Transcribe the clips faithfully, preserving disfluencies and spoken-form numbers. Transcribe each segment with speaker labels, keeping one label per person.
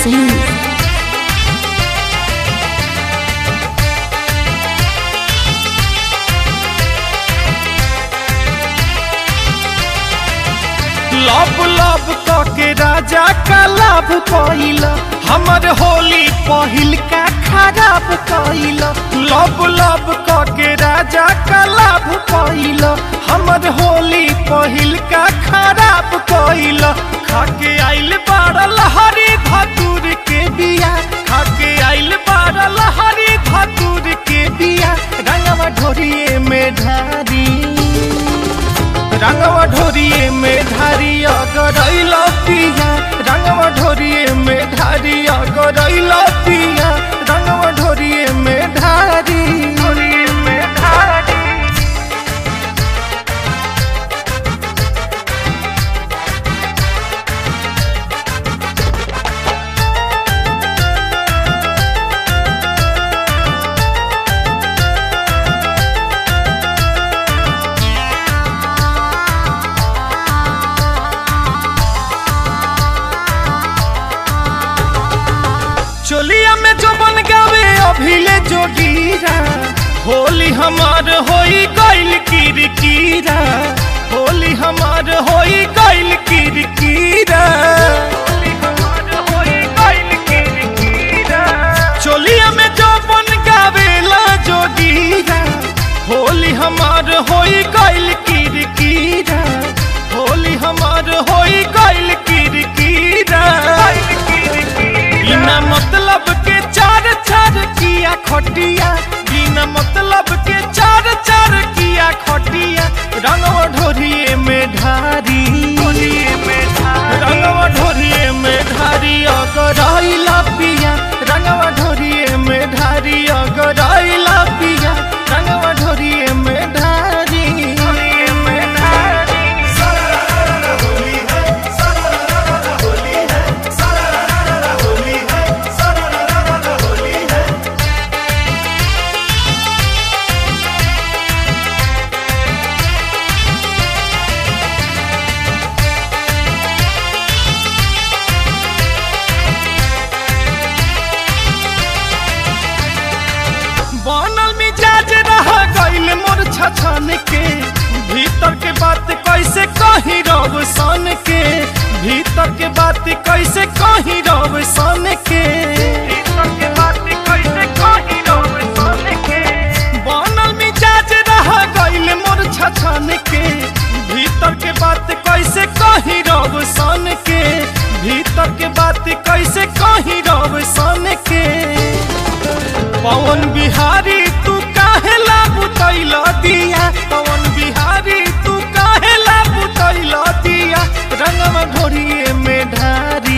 Speaker 1: Singh.
Speaker 2: लब लब के राजा का लाभ कइल हमर होली पहिल का खराब कइल। लब लब के राजा का लाभ कइल हमर होली पहिल का खराब कइल। खाके आइल बारल हरी धतूर के बिया, खाके आइल बारल हरी धतूर के बिया। रंगवा ढोरिए में ढारी, रंगवा ढोरिए में ढारी अगरैल पिया, रंगवा ढोरिए में ढारी अगरैल पिया, रंगवा ढोरिए में ढारी, ढोरिए में ढारी। चोलिया में जो बन गावे अभिले जोगीरा, होली हमार होई गइल किरकिरा, होली हमार होई गइल किरकिरा, होली हमार होई गइल किरकिरा। चोलिया में जो बन गावेला जोगीरा, होली हमार होई गइल किरकिरा, होली हमार होई गइल किरकिरा। बिना मतलब के चार चार किया खटिया, बिना मतलब के चार चार किया खटिया। रंगवा ढोरिए में ढारी, रंगवा ढोरिए में ढारी अगरैल पिया, रंगवा ढोरिए में ढारी अगरैल पिया, रंगवा ढोरिए में ढारी, ढोरिए में ढारी। बनल मिजाज रह गइल मोर छछन के, भीतर के बात कैसे कही रब सन के, भीतर के बात कैसे कही रब सन के, भीतर के बात कैसे कही रब सन के। बनल मिजाज रह गइल मोर छछन के, भीतर के बात कैसे कही रब सन के, भीतर के बात कैसे कही रब सन के। पवन बिहारी तू काहे ला बुतैल दिया, पवन बिहारी तू काहे ला बुतैल दिया। रंगवा ढोरिए में ढारी,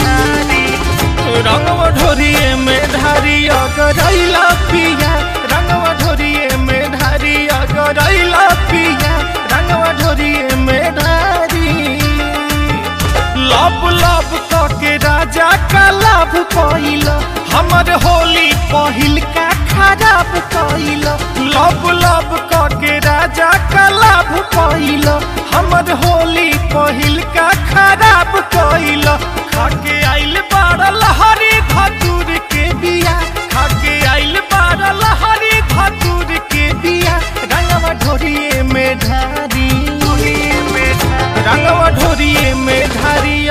Speaker 2: रंगवा ढोरिए में ढारी अगरैल पिया, रंगवा ढोरिए में ढारी अगरैल पिया, रंगवा ढोरिए में ढारी। लब लब के राजा का लाभ कइल हमर होली पहिल का खराब कइल। लब लब के राजा का लाभ कइल हमर होली पहिल का खराब कइल। खाके आइल बारल हरी धतूर के बिया, खाके आइल बारल हरी धतूर के बिया। रंगवा ढोरिए में ढारी, रंगवा ढोरिए में ढारी